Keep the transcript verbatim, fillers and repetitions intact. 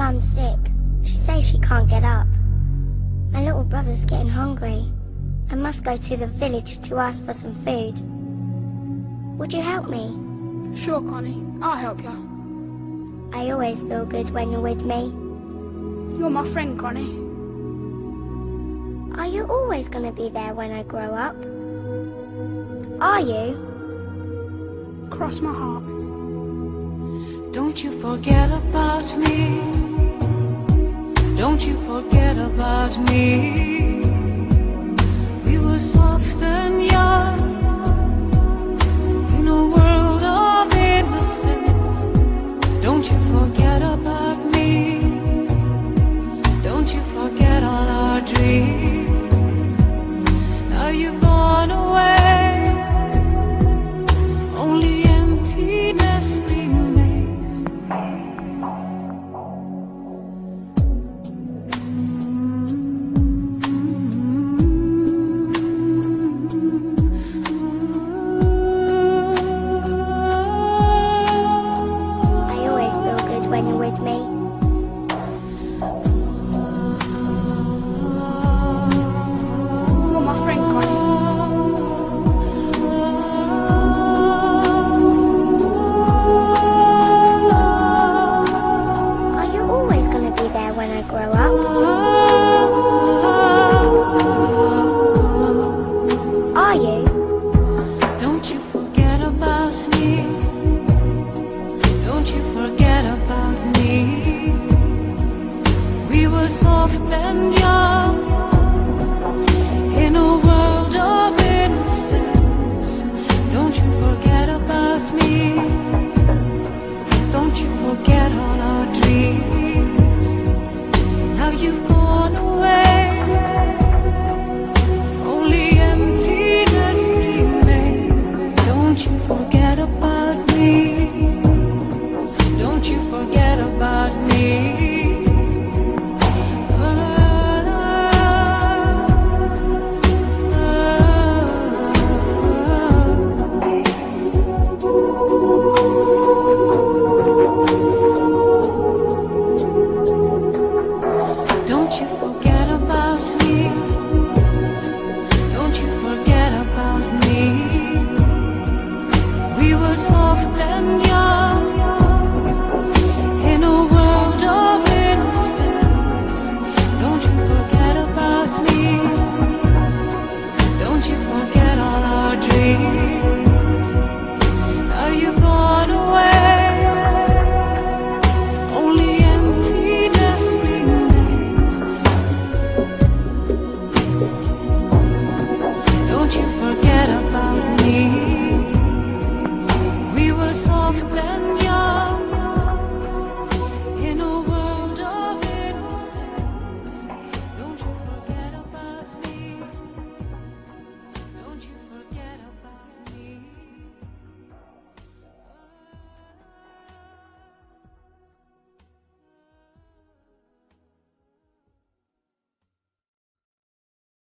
Mum's sick. She says she can't get up. My little brother's getting hungry. I must go to the village to ask for some food. Would you help me? Sure, Connie. I'll help you. I always feel good when you're with me. You're my friend, Connie. Are you always going to be there when I grow up? Are you? Cross my heart. Don't you forget about me. Don't you forget about me. We were soft and young in a world of innocence. Don't you forget about me. Don't you forget all our dreams. Now you've gone away. Only emptiness remains. I always feel good when you're with me. You're my friend, Connie. Are you always going to be there when I grow up? Are you? Don't you forget about me. Don't you forget about me. We were soft and young in a world of innocence. Don't you forget about me. Don't you forget all our dreams. Now you've gone away. Only emptiness remains. Don't you forget about me. Don't you forget about me. Don't you forget about me. Don't you forget about me. We were soft and young